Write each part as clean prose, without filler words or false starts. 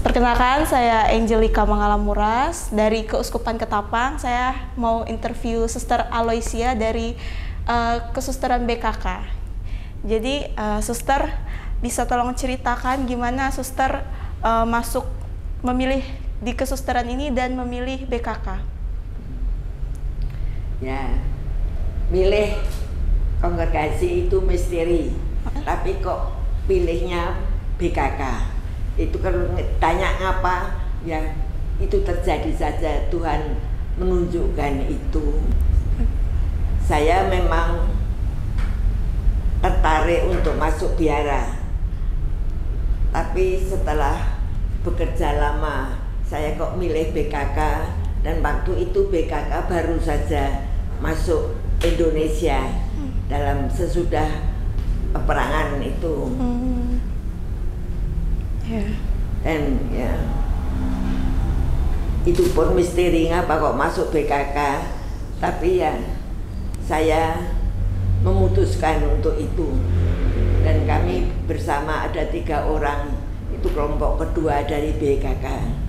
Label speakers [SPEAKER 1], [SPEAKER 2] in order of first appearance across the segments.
[SPEAKER 1] Perkenalkan, saya Angelika Mangalamuras dari Keuskupan Ketapang. Saya mau interview Suster Aloysia dari Kesusteran BKK. Jadi, Suster bisa tolong ceritakan gimana Suster masuk memilih di kesusteran ini dan memilih BKK?
[SPEAKER 2] Ya, milih kongregasi itu misteri, tapi kok pilihnya BKK. Itu kalau tanya apa, ya itu terjadi saja, Tuhan menunjukkan itu. Saya memang tertarik untuk masuk biara, tapi setelah bekerja lama saya kok milih BKK, dan waktu itu BKK baru saja masuk Indonesia dalam sesudah peperangan itu. Dan ya itu pun misteri ngapa kok masuk BKK, tapi ya saya memutuskan untuk itu. Dan kami bersama ada 3 orang, itu kelompok kedua dari BKK.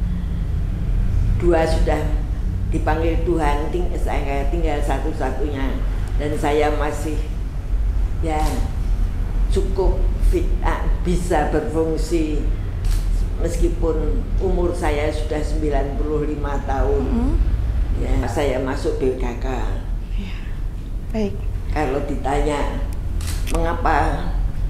[SPEAKER 2] 2 sudah dipanggil Tuhan, saya tinggal satu-satunya, dan saya masih ya cukup fit, bisa berfungsi meskipun umur saya sudah 95 tahun. Ya, saya masuk BKK.
[SPEAKER 1] Ya. Baik.
[SPEAKER 2] Kalau ditanya mengapa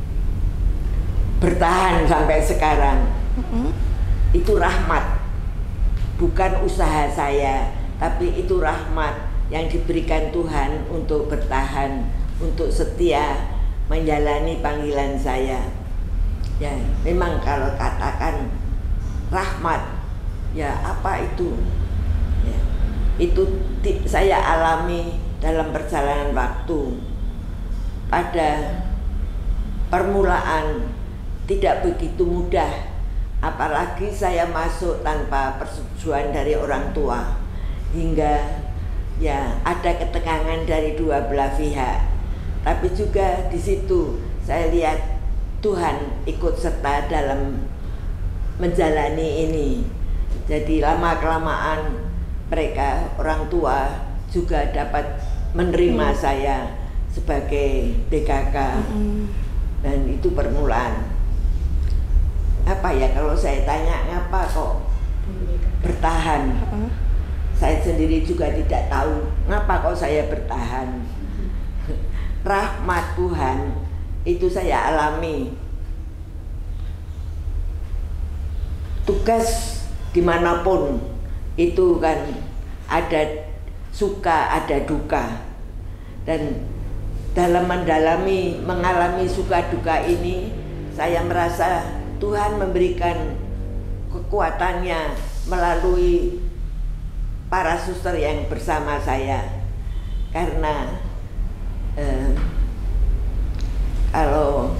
[SPEAKER 2] bertahan sampai sekarang, itu rahmat, bukan usaha saya, tapi itu rahmat yang diberikan Tuhan untuk bertahan, untuk setia menjalani panggilan saya. Ya, memang kalau katakan rahmat, ya apa itu? Ya, itu saya alami dalam perjalanan waktu. Pada permulaan tidak begitu mudah, apalagi saya masuk tanpa persetujuan dari orang tua, hingga ya ada ketegangan dari 2 belah pihak. Tapi juga di situ saya lihat Tuhan ikut serta dalam menjalani ini. Jadi lama-kelamaan mereka, orang tua juga dapat menerima saya sebagai BKK. Dan itu permulaan. Apa ya, kalau saya tanya ngapa kok bertahan, saya sendiri juga tidak tahu ngapa kok saya bertahan. Rahmat Tuhan itu saya alami. Tugas dimanapun itu kan ada suka, ada duka. Dan dalam mengalami suka duka ini, saya merasa Tuhan memberikan kekuatannya melalui para suster yang bersama saya. Karena kalau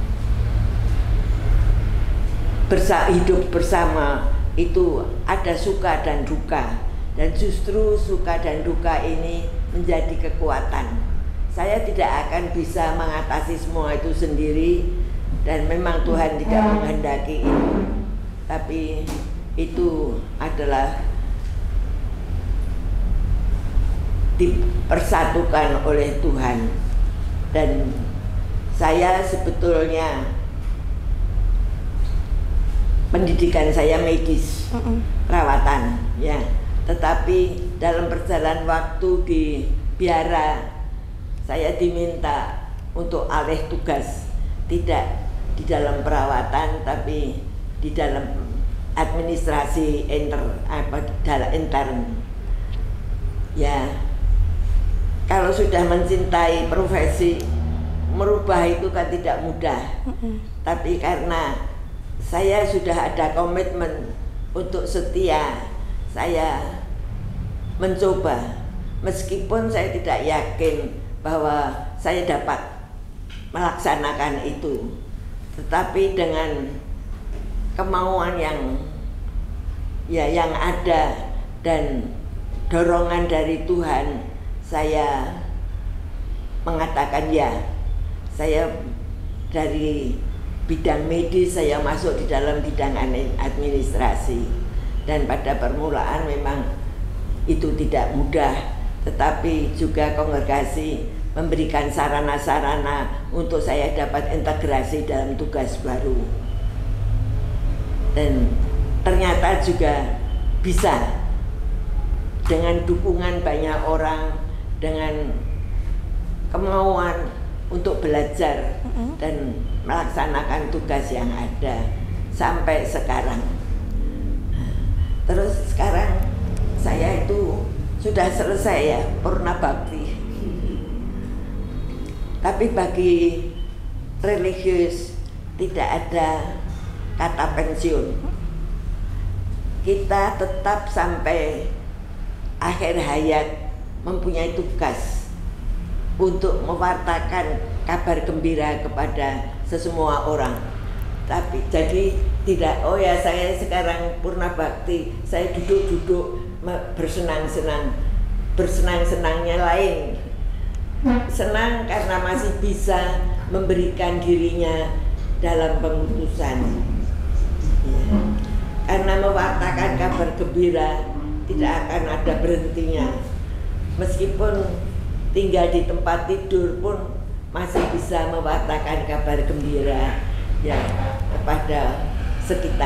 [SPEAKER 2] hidup bersama itu ada suka dan duka, dan justru suka dan duka ini menjadi kekuatan. Saya tidak akan bisa mengatasi semua itu sendiri, dan memang Tuhan tidak menghendaki itu, tapi itu adalah dipersatukan oleh Tuhan. Dan saya sebetulnya pendidikan saya medis, perawatan, ya. Tetapi dalam perjalanan waktu di biara, saya diminta untuk alih tugas, tidak di dalam perawatan, tapi di dalam administrasi intern. Ya, kalau sudah mencintai profesi, merubah itu kan tidak mudah. Tapi karena saya sudah ada komitmen untuk setia, saya mencoba, meskipun saya tidak yakin bahwa saya dapat melaksanakan itu, tetapi dengan kemauan yang ada dan dorongan dari Tuhan, saya mengatakan ya. Saya dari bidang medis, saya masuk di dalam bidang administrasi. Dan pada permulaan memang itu tidak mudah, tetapi juga kongregasi memberikan sarana-sarana untuk saya dapat integrasi dalam tugas baru. Dan ternyata juga bisa dengan dukungan banyak orang, dengan kemauan untuk belajar dan melaksanakan tugas yang ada sampai sekarang. Terus sekarang saya itu sudah selesai ya, purna bakti. Tapi bagi religius tidak ada kata pensiun. Kita tetap sampai akhir hayat mempunyai tugas untuk mewartakan kabar gembira kepada sesemua orang. Tapi jadi tidak, oh ya saya sekarang purna bakti, saya duduk-duduk bersenang-senang. Bersenang-senangnya lain. Senang karena masih bisa memberikan dirinya dalam pengurusan. Ya. Karena mewartakan kabar gembira tidak akan ada berhentinya. Meskipun tinggal di tempat tidur pun masih bisa mewartakan kabar gembira ya kepada sekitar.